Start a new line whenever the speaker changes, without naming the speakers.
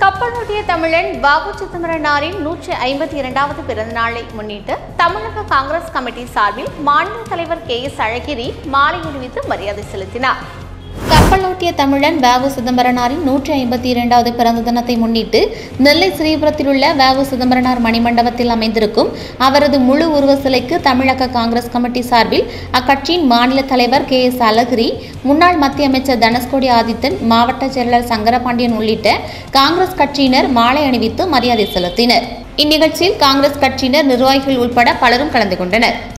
கப்பலோட்டிய தமிழன் வாவு சிதம்பரனாரின் 152வது பிறந்த நாளை முன்னிட்டு தமிழக காங்கிரஸ் கமிட்டி சார்பில் மாநில தலைவர் KS அழகிரி மாலை அணிவித்து மரியாதை செலுத்தினார். கப்பலோட்டிய தமிழன் வாவு சிதம்பரனாரின் 152வது பிறந்த தினத்தை முன்னிட்டு நெல்லை ஸ்ரீபுரத்தில் உள்ள வாவு சிதம்பரனார் மணிமண்டபத்தில் அமைந்திருக்கும் அவரது முழு உருவ சிலைக்கு தமிழக காங்கிரஸ் கமிட்டி சார்பில் அக்கட்சியின் மாநில தலைவர் KS அழகிரி, முன்னாள் மத்திய அமைச்சர் தனுஷ்கோடி ஆதித்தன், மாவட்ட செயலாளர் சங்கரபாண்டியன் உள்ளிட்ட காங்கிரஸ் கட்சியினர் மாலை அணிவித்து மரியாதை செலுத்தினர். இந்நிகழ்ச்சியில் காங்கிரஸ் கட்சியினர், நிர்வாகிகள் உட்பட பலரும் கலந்து கொண்டனர்.